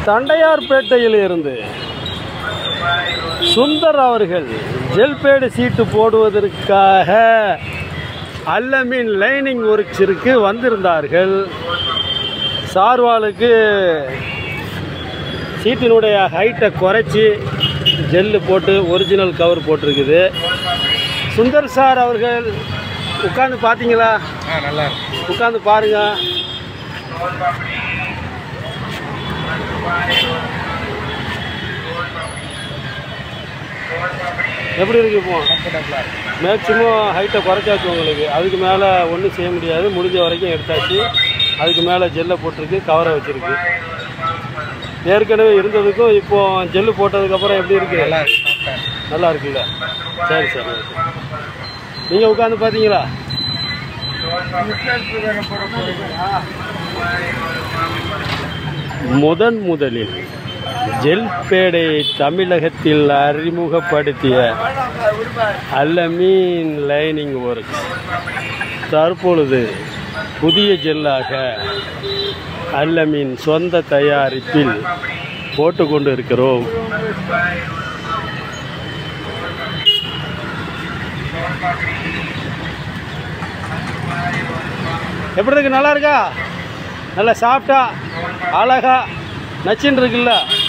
தண்டையார்பேட்டையில் இருந்து சுந்தர் அவர்கள் ஜெல்பேடு சீட்டு போடுவதற்காக அல்லமீன் லைனிங் ஒர்க்ஸிற்கு வந்திருந்தார்கள். சார்வாலுக்கு சீட்டினுடைய ஹைட்டை குறைச்சி ஜெல்லு போட்டு ஒரிஜினல் கவர் போட்டிருக்குது. சுந்தர் சார் அவர்கள் உட்காந்து பார்த்தீங்களா? நல்லா உட்காந்து பாருங்க. எப்படி இருக்கு? இப்போ மேக்சிமம் ஹைட்டை குறைச்சாச்சு உங்களுக்கு. அதுக்கு மேலே ஒன்றும் செய்ய முடியாது. முடிஞ்ச வரைக்கும் எடுத்தாச்சு. அதுக்கு மேலே ஜெல்லை போட்டிருக்கு, கவரை வச்சுருக்கு. ஏற்கனவே இருந்ததுக்கும் இப்போ ஜெல்லு போட்டதுக்கப்புறம் எப்படி இருக்குது? நல்லா இருக்குல்ல? சரி சரி. நீங்கள் உட்காந்து பார்த்தீங்களா? முதலில் ஜெல்பேடை தமிழகத்தில் அறிமுகப்படுத்திய அல்லமீன் லைனிங் ஒர்க்ஸ் தற்பொழுது புதிய ஜெல்லாக அல்லமீன் சொந்த தயாரிப்பில் போட்டுக்கொண்டு இருக்கிறோம். எப்படி இருக்கு? நல்லா இருக்கா? நல்லா சாப்பிட்டா அழகா நச்சுன்னு இருக்குல்ல?